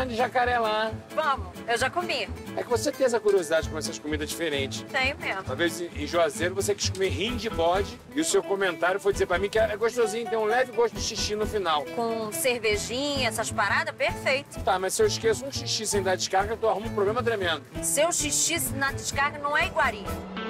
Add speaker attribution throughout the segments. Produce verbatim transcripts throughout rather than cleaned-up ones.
Speaker 1: carne de jacaré lá.
Speaker 2: Vamos, eu já comi.
Speaker 1: É que você tem essa curiosidade de comer essas comidas diferentes.
Speaker 2: Tenho mesmo.
Speaker 1: Uma vez em Juazeiro, você quis comer rim de bode e o seu comentário foi dizer pra mim que é gostosinho, tem um leve gosto de xixi no final.
Speaker 2: Com cervejinha, essas paradas, perfeito.
Speaker 1: Tá, mas se eu esqueço um xixi sem dar descarga, tu arruma um problema tremendo.
Speaker 2: Seu xixi na descarga não é iguaria.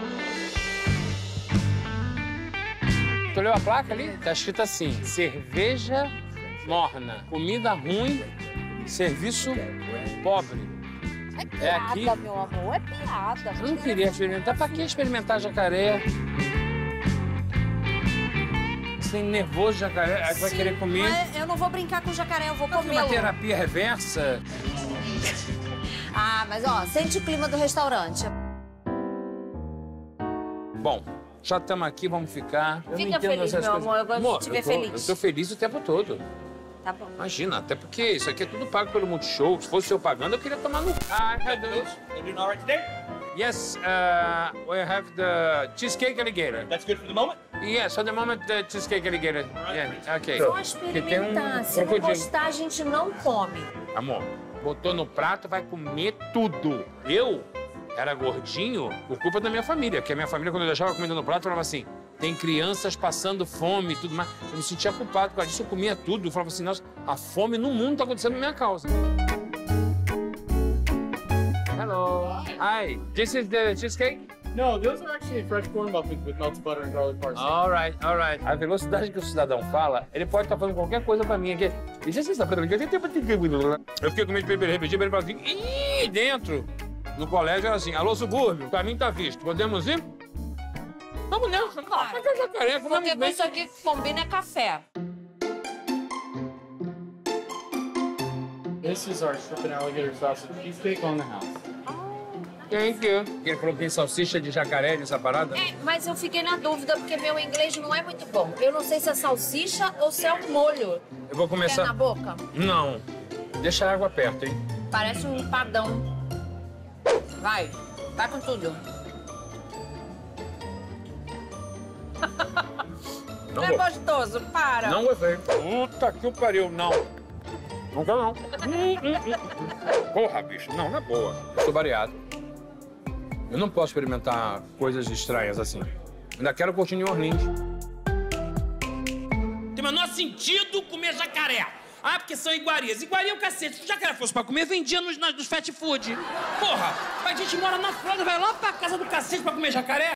Speaker 1: Tu leu a placa ali? Tá escrito assim, cerveja morna, comida ruim, serviço pobre.
Speaker 3: É piada,
Speaker 1: aqui?
Speaker 3: meu amor, é piada.
Speaker 1: Eu não queria experimentar. Pra que experimentar jacaré? Você tem nervoso jacaré, aí tu vai querer comer.
Speaker 2: Mas eu não vou brincar com jacaré, eu vou
Speaker 1: Não tem uma
Speaker 2: comer.
Speaker 1: terapia reversa?
Speaker 3: Ah, mas ó, sente o clima do restaurante.
Speaker 1: Bom, já estamos aqui, vamos ficar. Eu
Speaker 3: Fica
Speaker 1: não entendo
Speaker 3: feliz,
Speaker 1: essas
Speaker 3: meu
Speaker 1: coisas.
Speaker 3: amor, eu gosto de
Speaker 1: Amor,
Speaker 3: te ver
Speaker 1: eu tô,
Speaker 3: feliz.
Speaker 1: Eu tô feliz o tempo todo.
Speaker 3: Tá bom.
Speaker 1: Imagina, até porque isso aqui é tudo pago pelo Multishow. Se fosse eu pagando, eu queria tomar no... Ah, cadê?
Speaker 4: You doing all right today?
Speaker 1: Yes, uh, we have the cheesecake alligator.
Speaker 4: That's good for the moment?
Speaker 1: Yes, for the moment, the cheesecake alligator. Yeah, okay.
Speaker 3: Só
Speaker 1: Que tem um
Speaker 3: experimentar. Se não
Speaker 1: crocodilo.
Speaker 3: gostar, a gente não come.
Speaker 1: Amor, botou no prato, vai comer tudo. Eu era gordinho por culpa da minha família, porque a minha família, quando eu deixava a comida no prato, falava assim, tem crianças passando fome e tudo mais. Eu me sentia culpado por causa disso, eu comia tudo. Eu falava assim, nossa, a fome no mundo tá acontecendo por minha causa. Hello. Hi, this is the cheesecake?
Speaker 4: No, those are actually fresh corn muffins with melted butter and garlic parsley.
Speaker 1: All right, all right. A velocidade que o cidadão fala, ele pode estar falando qualquer coisa pra mim aqui. E já você sabe, eu fiquei com medo de beber, repetir, ele falou assim, ih, dentro do colégio era assim, alô, subúrbio, o caminho tá visto, podemos ir? Vamos nessa, cara. Mas é jacaré, comemos
Speaker 3: Porque com
Speaker 1: bem.
Speaker 3: isso aqui que combina é café.
Speaker 4: This is our shrimp and alligator sausage cheesecake on the house.
Speaker 1: Thank you. Ele falou que tem salsicha de jacaré nessa parada?
Speaker 3: É, mas eu fiquei na dúvida, porque meu inglês não é muito bom. Eu não sei se é salsicha ou se é um molho.
Speaker 1: Eu vou
Speaker 3: Quer
Speaker 1: começar...
Speaker 3: na boca?
Speaker 1: Não. Deixa a água perto, hein?
Speaker 3: Parece um empadão. Vai, vai com tudo.
Speaker 1: Não
Speaker 3: Não é
Speaker 1: vou.
Speaker 3: gostoso, para.
Speaker 1: Não gostei. Puta que o pariu, não. Não quero, não. Hum, hum, hum. Porra, bicho, não, não é boa. Eu sou variado. Eu não posso experimentar coisas estranhas assim. Ainda quero curtir New Orleans.
Speaker 5: Tem o menor sentido comer jacaré. Ah, porque são iguarias. Iguaria é o cacete. Se o jacaré fosse pra comer, vendia nos, nos fast food. Porra, a gente mora na Flórida, vai lá pra casa do cacete pra comer jacaré?